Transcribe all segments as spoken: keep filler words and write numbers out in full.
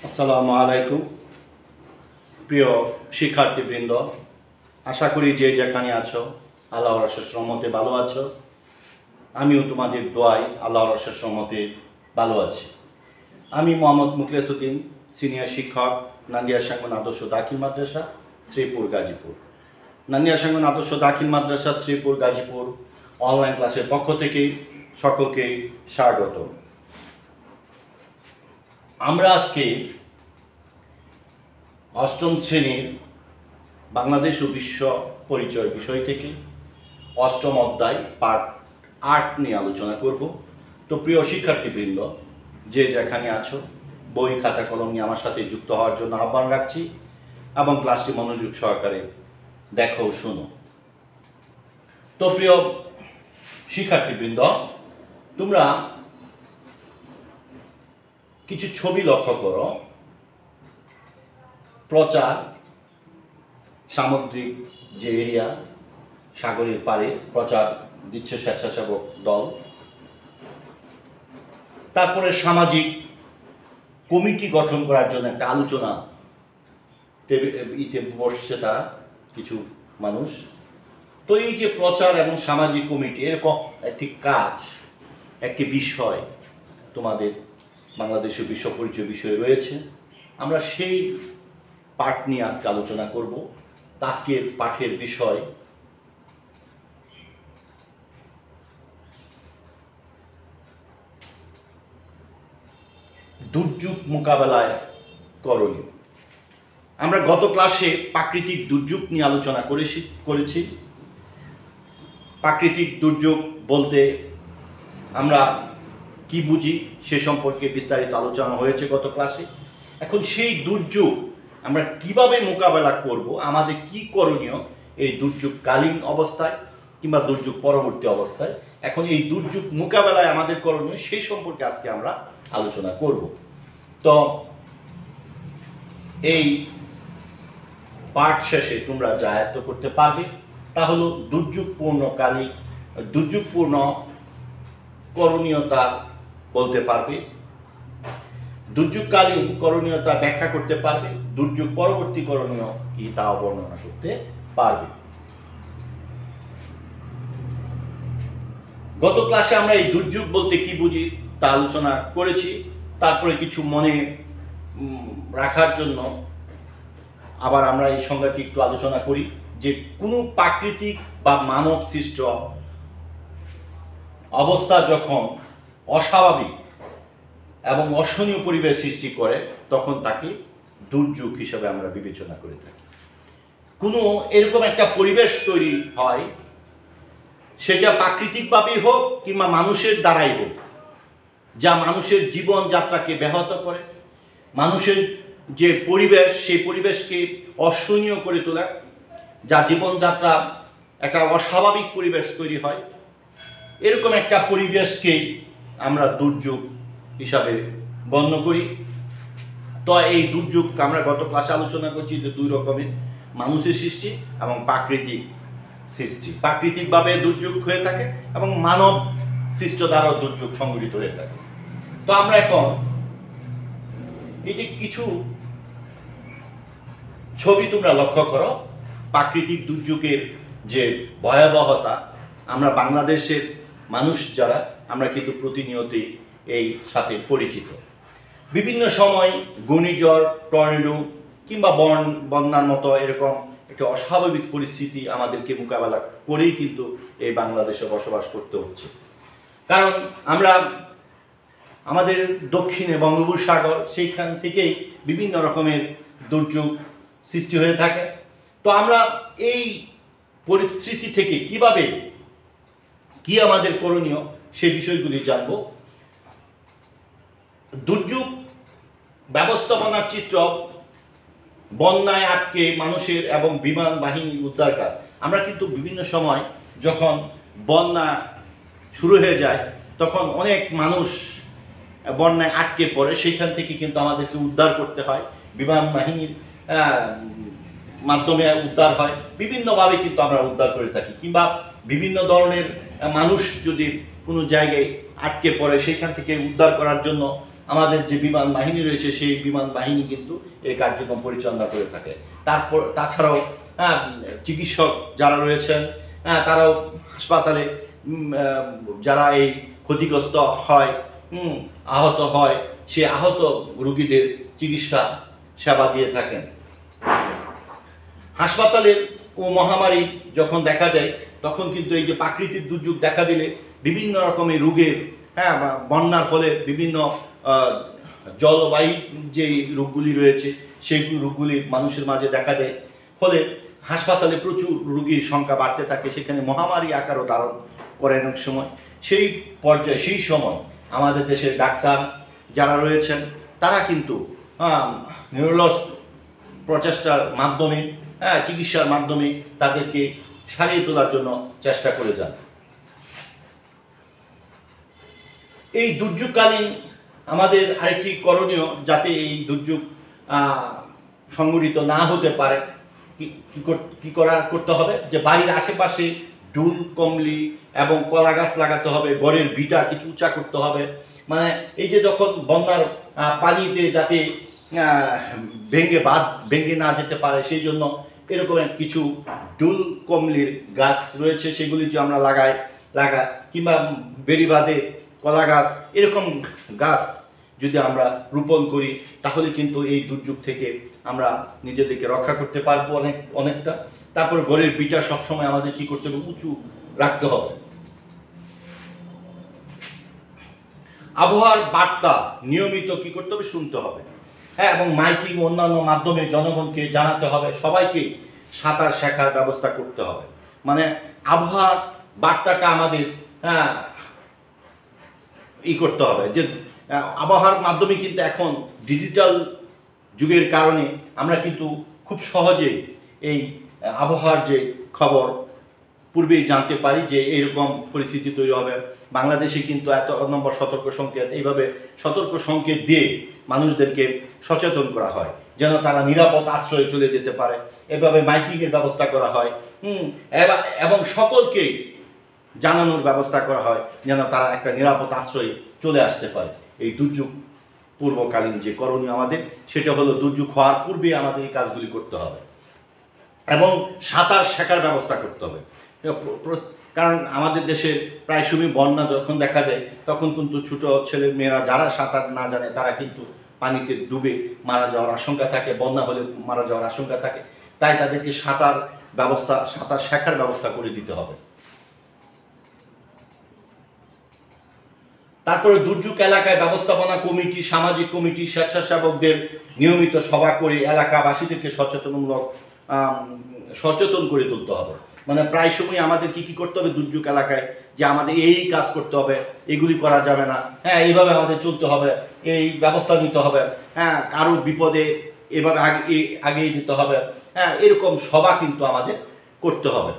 আসসালামু আলাইকুম প্রিয় শিক্ষার্থীবৃন্দ, আশা করি যে যেখানে আছো আল্লাহর অশেষ রহমতে ভালো আছো। আমিও তোমাদের দোয়ায় আল্লাহর অশেষ রহমতে ভালো আছি। আমি মোহাম্মদ মুখলেসউদ্দিন, সিনিয়র শিক্ষক, নান্দিয়া সাঙ্গন আদর্শ দাখিল মাদ্রাসা, শ্রীপুর, গাজীপুর। নান্দিয়া সাঙ্গন আদর্শ দাখিল মাদ্রাসা, শ্রীপুর, গাজীপুর অনলাইন ক্লাসের পক্ষ থেকে সকলকে স্বাগত। আমরা আজকে অষ্টম শ্রেণীর বাংলাদেশ ও বিশ্ব পরিচয় বিষয় থেকে অষ্টম অধ্যায় পার্ট আট নিয়ে আলোচনা করব। তো প্রিয় শিক্ষার্থীবৃন্দ, যে যেখানে আছো বই খাতা কলম নিয়ে আমার সাথে যুক্ত হওয়ার জন্য আহ্বান রাখছি এবং ক্লাসটি মনোযোগ সহকারে দেখো, শোনো। তো প্রিয় শিক্ষার্থীবৃন্দ, তোমরা কিছু ছবি লক্ষ্য করো। প্রচার, সামুদ্রিক যে এরিয়া, সাগরের পাড়ে প্রচার দিচ্ছে স্বেচ্ছাসেবক দল। তারপরে সামাজিক কমিটি গঠন করার জন্য একটা আলোচনা ইতে বসছে তারা কিছু মানুষ। তো এই যে প্রচার এবং সামাজিক কমিটি, এরকম একটি কাজ, একটি বিষয় তোমাদের বাংলাদেশের বিশ্ব পরিচয় বিষয় রয়েছে। আমরা সেই পাঠ নিয়ে আজকে আলোচনা করব। আজকের পাঠের বিষয় দুর্যোগ মোকাবেলায় করণীয়। আমরা গত ক্লাসে প্রাকৃতিক দুর্যোগ নিয়ে আলোচনা করেছি করেছি প্রাকৃতিক দুর্যোগ বলতে আমরা কি বুঝি সে সম্পর্কে বিস্তারিত আলোচনা হয়েছে গত ক্লাসে। এখন সেই দুর্যোগ আমরা কিভাবে মোকাবেলা করব, আমাদের কি করণীয় এই দুর্যোগকালীন অবস্থায় কিংবা দুর্যোগ পরবর্তী অবস্থায়, এখন এই দুর্যোগ মোকাবেলায় আমাদের করণীয় সেই সম্পর্কে আজকে আমরা আলোচনা করব। তো এই পাঠ শেষে তোমরা যা আয়ত্ত করতে পারবে তা হলো দুর্যোগপূর্ণকালীন দুর্যোগপূর্ণ করণীয়তা বলতে পারবে, দুর্যোগকালীন করণীয়তা ব্যাখ্যা করতে পারবে, দুর্যোগ পরবর্তী করণীয় কি তাও বর্ণনা করতে পারবে। গত ক্লাসে আমরা এই দুর্যোগ বলতে কি বুঝি তা আলোচনা করেছি। তারপরে কিছু মনে রাখার জন্য আবার আমরা এই সংজ্ঞাটি একটু আলোচনা করি যে কোনো প্রাকৃতিক বা মানব সৃষ্ট অবস্থা যখন অস্বাভাবিক এবং অসহনীয় পরিবেশ সৃষ্টি করে তখন তাকে দুর্যোগ হিসেবে আমরা বিবেচনা করে থাকি। কোনো এরকম একটা পরিবেশ তৈরি হয়, সেটা প্রাকৃতিকভাবেই হোক কিংবা মানুষের দ্বারাই হোক, যা মানুষের জীবনযাত্রাকে ব্যাহত করে, মানুষের যে পরিবেশ সেই পরিবেশকে অসহনীয় করে তোলে, যা জীবনযাত্রা একটা অস্বাভাবিক পরিবেশ তৈরি হয়, এরকম একটা পরিবেশকেই আমরা দুর্যোগ হিসাবে গণ্য করি। তো এই দুর্যোগ আমরা গত ক্লাসে আলোচনা করছি যে দুই রকমের, মানুষের সৃষ্টি এবং প্রাকৃতিক সৃষ্টি। প্রাকৃতিকভাবে দুর্যোগ হয়ে থাকে এবং মানব সৃষ্ট দ্বারাও দুর্যোগ সংঘটিত হয়ে থাকে। তো আমরা এখন এই যে কিছু ছবি তোমরা লক্ষ্য করো, প্রাকৃতিক দুর্যোগের যে ভয়াবহতা, আমরা বাংলাদেশের মানুষ যারা আমরা কিন্তু প্রতিনিয়তই এই সাথে পরিচিত। বিভিন্ন সময় ঘূর্ণিঝড়, টর্নেডো কিংবা বন বন্যার মতো এরকম একটা অস্বাভাবিক পরিস্থিতি আমাদেরকে মোকাবেলা করেই কিন্তু এই বাংলাদেশে বসবাস করতে হচ্ছে। কারণ আমরা আমাদের দক্ষিণে বঙ্গোপসাগর, সেইখান থেকেই বিভিন্ন রকমের দুর্যোগ সৃষ্টি হয়ে থাকে। তো আমরা এই পরিস্থিতি থেকে কিভাবে কি আমাদের করণীয় সেই বিষয়গুলি জানব। দুর্যোগ ব্যবস্থাপনার চিত্র, বন্যায় আটকে মানুষের এবং বিমান বাহিনীর উদ্ধার কাজ। আমরা কিন্তু বিভিন্ন সময় যখন বন্যা শুরু হয়ে যায় তখন অনেক মানুষ বন্যায় আটকে পড়ে, সেইখান থেকে কিন্তু আমাদেরকে উদ্ধার করতে হয়, বিমান বাহিনীর মাধ্যমে উদ্ধার হয়, বিভিন্নভাবে কিন্তু আমরা উদ্ধার করে থাকি। কিংবা বিভিন্ন ধরনের মানুষ যদি কোনো জায়গায় আটকে পড়ে সেখান থেকে উদ্ধার করার জন্য আমাদের যে বিমান বাহিনী রয়েছে সেই বিমান বাহিনী কিন্তু এই কার্যক্রম পরিচালনা করে থাকে। তারপর তাছাড়াও হ্যাঁ চিকিৎসক যারা রয়েছেন হ্যাঁ তারাও হাসপাতালে যারা এই ক্ষতিগ্রস্ত হয় হুম আহত হয় সে আহত রোগীদের চিকিৎসা সেবা দিয়ে থাকেন। হাসপাতালে ও মহামারী যখন দেখা দেয় তখন কিন্তু এই যে প্রাকৃতিক দুর্যোগ দেখা দিলে বিভিন্ন রকমের রোগের হ্যাঁ বন্যার ফলে বিভিন্ন জলবায়ু যে রোগগুলি রয়েছে সেই রোগগুলি মানুষের মাঝে দেখা দেয়, ফলে হাসপাতালে প্রচুর রোগীর সংখ্যা বাড়তে থাকে, সেখানে মহামারী আকারও ধারণ করে অনেক সময়। সেই পর্যায়ে সেই সময় আমাদের দেশের ডাক্তার যারা রয়েছেন তারা কিন্তু নিউরোলজ প্রচেষ্টার মাধ্যমে হ্যাঁ চিকিৎসার মাধ্যমে তাদেরকে সারিয়ে তোলার জন্য চেষ্টা করে যান। এই দুর্যোগকালীন আমাদের আরেকটি করণীয়, যাতে এই দুর্যোগ সংঘটিত না হতে পারে, কি করা করতে হবে যে বাড়ির আশেপাশে ডুল কমলি এবং কলা গাছ লাগাতে হবে, ঘরের ভিটা কিছু উঁচা করতে হবে। মানে এই যে যখন বন্যার পানিতে যাতে ভেঙে বাঁধ ভেঙে না যেতে পারে সেই জন্য এরকম কিছু ডুল কমলির গাছ রয়েছে সেগুলি যে আমরা লাগাই লাগা কিংবা বেড়ি বাঁধে কলা গাছ এরকম গাছ যদি আমরা রোপণ করি তাহলে কিন্তু এই দুর্যোগ থেকে আমরা নিজেদেরকে রক্ষা করতে পারবো অনেক অনেকটা। তারপর ঘরের বিটা সবসময় আমাদের কি করতে হবে, উঁচু রাখতে হবে। আবহাওয়ার বার্তা নিয়মিত কি করতে হবে, শুনতে হবে হ্যাঁ, এবং মাইকিং অন্যান্য মাধ্যমে জনগণকে জানাতে হবে, সবাইকে সাঁতার শেখার ব্যবস্থা করতে হবে। মানে আবহাওয়ার বার্তাটা আমাদের হ্যাঁ ই করতে হবে যে আবহাওয়ার মাধ্যমে কিন্তু এখন ডিজিটাল যুগের কারণে আমরা কিন্তু খুব সহজেই এই আবহাওয়ার যে খবর পূর্বেই জানতে পারি যে এরকম পরিস্থিতি তৈরি হবে। বাংলাদেশে কিন্তু এত নম্বর সতর্ক সংকেত এইভাবে সতর্ক সংকেত দিয়ে মানুষদেরকে সচেতন করা হয় যেন তারা নিরাপদ আশ্রয়ে চলে যেতে পারে, এভাবে মাইকিংয়ের ব্যবস্থা করা হয় হুম এবং সকলকেই জানানোর ব্যবস্থা করা হয় যেন তারা একটা নিরাপদ আশ্রয়ে চলে আসতে পারে। এই দুর্যোগ পূর্বকালীন যে করণীয় আমাদের সেটা হলো দুর্যোগ হওয়ার পূর্বে আমাদের এই কাজগুলি করতে হবে এবং সাঁতার শেখার ব্যবস্থা করতে হবে। কারণ আমাদের দেশে প্রায় সময় বন্যা যখন দেখা দেয় তখন কিন্তু ছোট ছেলে মেয়েরা যারা সাঁতার না জানে তারা কিন্তু পানিতে ডুবে মারা যাওয়ার আশঙ্কা থাকে, বন্যা হলে মারা যাওয়ার আশঙ্কা থাকে। তাই তাদেরকে সাঁতার ব্যবস্থা সাঁতার শেখার ব্যবস্থা করে দিতে হবে। তারপরে দুর্যোগ এলাকায় ব্যবস্থাপনা কমিটি, সামাজিক কমিটি, স্বেচ্ছাসেবকদের নিয়মিত সভা করে এলাকাবাসীদেরকে সচেতনমূলক সচেতন করে তুলতে হবে। মানে প্রায় সময় আমাদের কি কি করতে হবে দুর্যোগ এলাকায়, যে আমাদের এই কাজ করতে হবে, এগুলি করা যাবে না, হ্যাঁ এইভাবে আমাদের চলতে হবে, এই ব্যবস্থা নিতে হবে, হ্যাঁ কারো বিপদে এভাবে আগে আগিয়ে যেতে হবে, হ্যাঁ এরকম সভা কিন্তু আমাদের করতে হবে।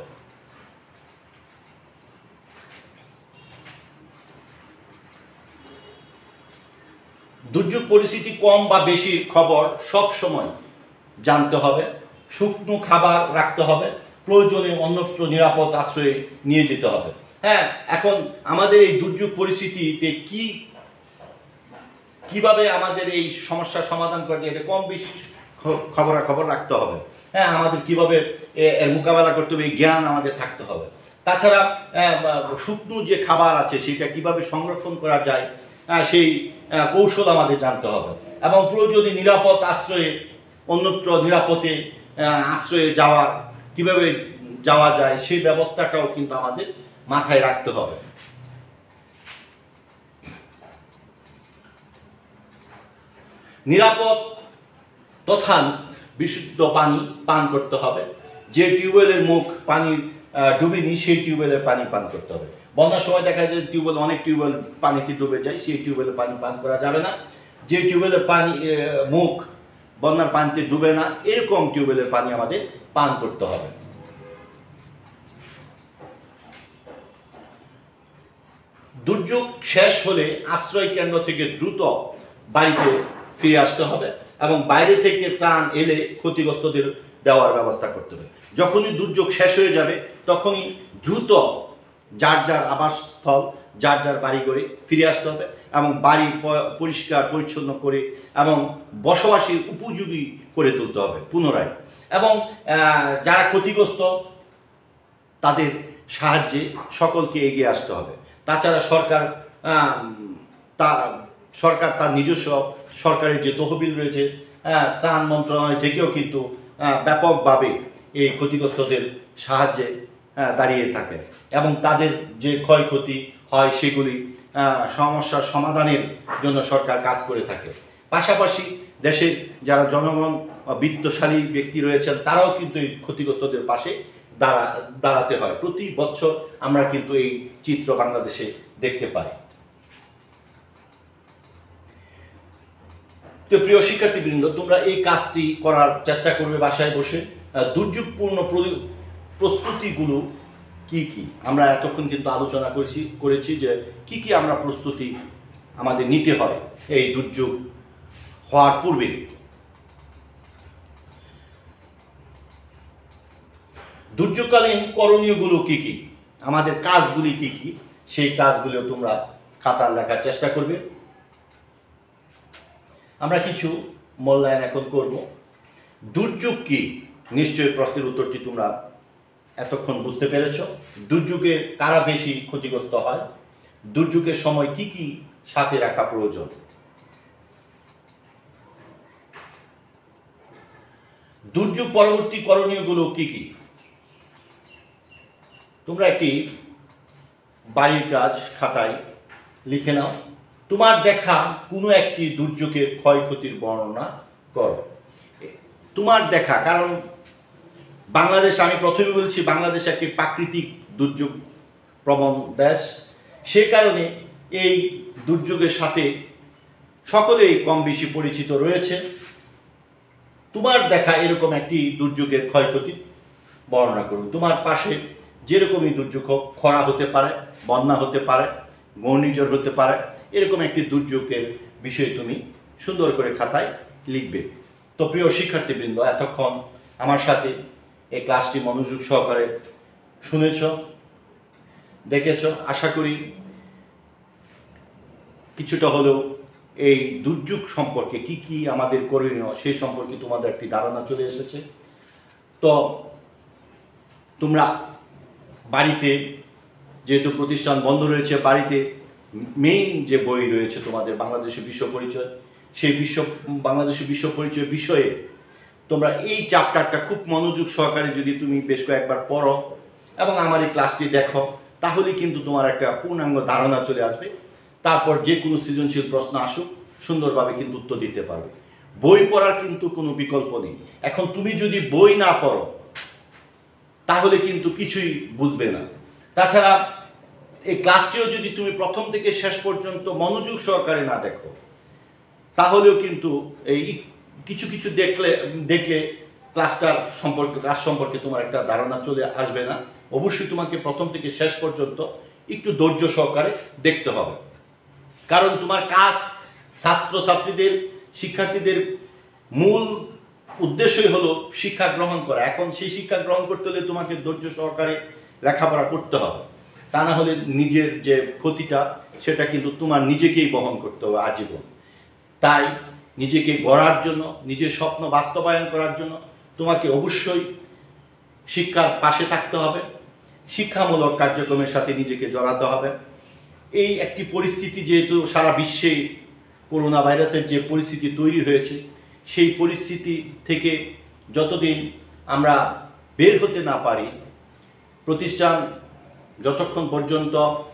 দুর্যোগ পরিস্থিতি কম বা বেশি খবর সব সময় জানতে হবে, শুকনো খাবার রাখতে হবে, প্রয়োজনে অন্যত্র নিরাপদ আশ্রয়ে নিয়ে যেতে হবে। হ্যাঁ এখন আমাদের এই দুর্যোগ পরিস্থিতিতে কি কিভাবে আমাদের এই সমস্যার সমাধান করা যায় এটা কম বেশি খবরাখবর রাখতে হবে। হ্যাঁ আমাদের কিভাবে এর মোকাবেলা করতে হবে এই জ্ঞান আমাদের থাকতে হবে। তাছাড়া শুকনো যে খাবার আছে সেটা কিভাবে সংরক্ষণ করা যায় সেই কৌশল আমাদের জানতে হবে এবং প্রয়োজনে নিরাপদ আশ্রয়ে অন্যত্র নিরাপদে আশ্রয়ে যাওয়ার কিভাবে যাওয়া যায় সেই ব্যবস্থাটাও কিন্তু আমাদের মাথায় রাখতে হবে। নিরাপদ তথা বিশুদ্ধ পানি পান করতে হবে। যে টিউবওয়েলের মুখ পানি ডুবেনি সেই টিউবওয়েলের পানি পান করতে হবে। বন্যার সময় দেখা যায় টিউবওয়েল অনেক টিউবওয়েল পানিতে ডুবে যায়, সেই টিউবওয়েলের পানি পান করা যাবে না। যে টিউবওয়েলের পানি মুখ বন্যার পানিতে ডুবে না এরকম টিউবওয়েলের পানি আমাদের পান করতে হবে। দুর্যোগ শেষ হলে আশ্রয় কেন্দ্র থেকে দ্রুত বাড়িতে ফিরে আসতে হবে এবং বাইরে থেকে ত্রাণ এলে ক্ষতিগ্রস্তদের দেওয়ার ব্যবস্থা করতে হবে। যখনই দুর্যোগ শেষ হয়ে যাবে তখনই দ্রুত যার যার আবাসস্থল, যার যার বাড়ি করে ফিরে আসতে হবে এবং বাড়ি পরিষ্কার পরিচ্ছন্ন করে এবং বসবাসের উপযোগী করে তুলতে হবে পুনরায়। এবং যারা ক্ষতিগ্রস্ত তাদের সাহায্যে সকলকে এগিয়ে আসতে হবে। তাছাড়া সরকার তা সরকার তার নিজস্ব সরকারের যে তহবিল রয়েছে, ত্রাণ মন্ত্রণালয় থেকেও কিন্তু ব্যাপকভাবে এই ক্ষতিগ্রস্তদের সাহায্যে দাঁড়িয়ে থাকে এবং তাদের যে ক্ষয়ক্ষতি হয় সেগুলি সমস্যার সমাধানের জন্য সরকার কাজ করে থাকে। পাশাপাশি দেশের যারা জনগণ বিত্তশালী ব্যক্তি রয়েছেন তারাও কিন্তু এই ক্ষতিগ্রস্তদের পাশে দাঁড়া দাঁড়াতে হয়। প্রতি বছর আমরা কিন্তু এই চিত্র বাংলাদেশে দেখতে পাই। তো প্রিয় শিক্ষার্থীবৃন্দ, তোমরা এই কাজটি করার চেষ্টা করবে বাসায় বসে। দুর্যোগপূর্ণ প্রস্তুতিগুলো কি কি আমরা এতক্ষণ কিন্তু আলোচনা করেছি করেছি যে কি কি আমরা প্রস্তুতি আমাদের নিতে হয় এই দুর্যোগ হওয়ার পূর্বে। দুর্যোগকালীন করণীয়গুলো কি কি, আমাদের কাজগুলি কি কি, সেই কাজগুলো তোমরা খাতায় লেখার চেষ্টা করবে। আমরা কিছু মূল্যায়ন এখন করব। দুর্যোগ কি? নিশ্চয়ই প্রশ্নের উত্তরটি তোমরা এতক্ষণ বুঝতে পেরেছ। দুর্যোগে কারা বেশি ক্ষতিগ্রস্ত হয়, দুর্যোগের সময় কি কি সাথে রাখা প্রয়োজন, দুর্যোগ পরবর্তী করণীয়গুলো কি কি। তোমরা একটি বাড়ির কাজ খাতায় লিখে নাও। তোমার দেখা কোনো একটি দুর্যোগের ক্ষয়ক্ষতির বর্ণনা করো। তোমার দেখা, কারণ বাংলাদেশ, আমি প্রথমে বলছি বাংলাদেশ একটি প্রাকৃতিক দুর্যোগ প্রবণ দেশ, সে কারণে এই দুর্যোগের সাথে সকলেই কম বেশি পরিচিত রয়েছে। তোমার দেখা এরকম একটি দুর্যোগের ক্ষয়ক্ষতি বর্ণনা করুন। তোমার পাশে যেরকমই দুর্যোগ হোক, খরা হতে পারে, বন্যা হতে পারে, ঘূর্ণিঝড় হতে পারে, এরকম একটি দুর্যোগের বিষয়ে তুমি সুন্দর করে খাতায় লিখবে। তো প্রিয় শিক্ষার্থীবৃন্দ, এতক্ষণ আমার সাথে এই ক্লাসটি মনোযোগ সহকারে শুনেছ, দেখেছ। আশা করি কিছুটা হলেও এই দুর্যোগ সম্পর্কে কি কি আমাদের করণীয় সেই সম্পর্কে তোমাদের একটি ধারণা চলে এসেছে। তো তোমরা বাড়িতে, যেহেতু প্রতিষ্ঠান বন্ধ রয়েছে, বাড়িতে মেইন যে বই রয়েছে তোমাদের বাংলাদেশের বিশ্ব পরিচয়, সেই বিশ্ব বাংলাদেশের বিশ্ব পরিচয় বিষয়ে তোমরা এই চ্যাপ্টারটা খুব মনোযোগ সহকারে যদি তুমি বেশ কয়েকবার পড়ো এবং আমার এই ক্লাসটি দেখো, তাহলে কিন্তু তোমার একটা পূর্ণাঙ্গ ধারণা চলে আসবে। তারপর যে কোনো সৃজনশীল প্রশ্ন আসুক সুন্দরভাবে কিন্তু উত্তর দিতে পারবে। বই পড়ার কিন্তু কোনো বিকল্প নেই। এখন তুমি যদি বই না পড়ো তাহলে কিন্তু কিছুই বুঝবে না। তাছাড়া এই ক্লাসটিও যদি তুমি প্রথম থেকে শেষ পর্যন্ত মনোযোগ সহকারে না দেখো তাহলেও কিন্তু এই কিছু কিছু দেখলে দেখলে ক্লাসটার সম্পর্কে ক্লাস সম্পর্কে তোমার একটা ধারণা চলে আসবে না। অবশ্যই তোমাকে প্রথম থেকে শেষ পর্যন্ত একটু ধৈর্য সহকারে দেখতে হবে, কারণ তোমার কাজ ছাত্রছাত্রীদের, শিক্ষার্থীদের মূল উদ্দেশ্যই হলো শিক্ষা গ্রহণ করা। এখন সেই শিক্ষা গ্রহণ করতে হলে তোমাকে ধৈর্য সহকারে লেখাপড়া করতে হবে, তা না হলে নিজের যে ক্ষতিটা সেটা কিন্তু তোমার নিজেকেই বহন করতে হবে আজীবন। তাই নিজেকে গড়ার জন্য, নিজের স্বপ্ন বাস্তবায়ন করার জন্য তোমাকে অবশ্যই শিক্ষার পাশে থাকতে হবে, শিক্ষামূলক কার্যক্রমের সাথে নিজেকে জড়াতে হবে। এই একটি পরিস্থিতি যেহেতু সারা বিশ্বে করোনা ভাইরাসের যে পরিস্থিতি তৈরি হয়েছে, সেই পরিস্থিতি থেকে যতদিন আমরা বের হতে না পারি, প্রতিষ্ঠান যতক্ষণ পর্যন্ত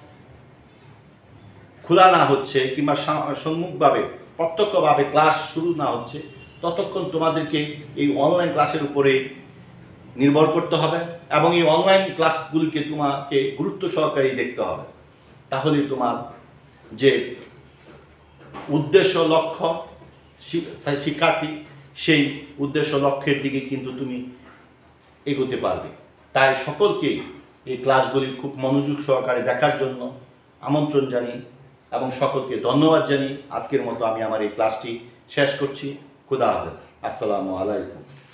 খোলা না হচ্ছে কিংবা সম্মুখভাবে প্রত্যক্ষভাবে ক্লাস শুরু না হচ্ছে, ততক্ষণ তোমাদেরকে এই অনলাইন ক্লাসের উপরে নির্ভর করতে হবে এবং এই অনলাইন ক্লাসগুলিকে তোমাকে গুরুত্ব সহকারে দেখতে হবে। তাহলে তোমার যে উদ্দেশ্য লক্ষ্য শিক্ষার্থী, সেই উদ্দেশ্য লক্ষ্যের দিকে কিন্তু তুমি এগোতে পারবে। তাই সকলকেই এই ক্লাসগুলি খুব মনোযোগ সহকারে দেখার জন্য আমন্ত্রণ জানিয়ে এবং সকলকে ধন্যবাদ জানিয়ে আজকের মতো আমি আমার এই ক্লাসটি শেষ করছি। খুদা হাফেজ। আসসালামু আলাইকুম।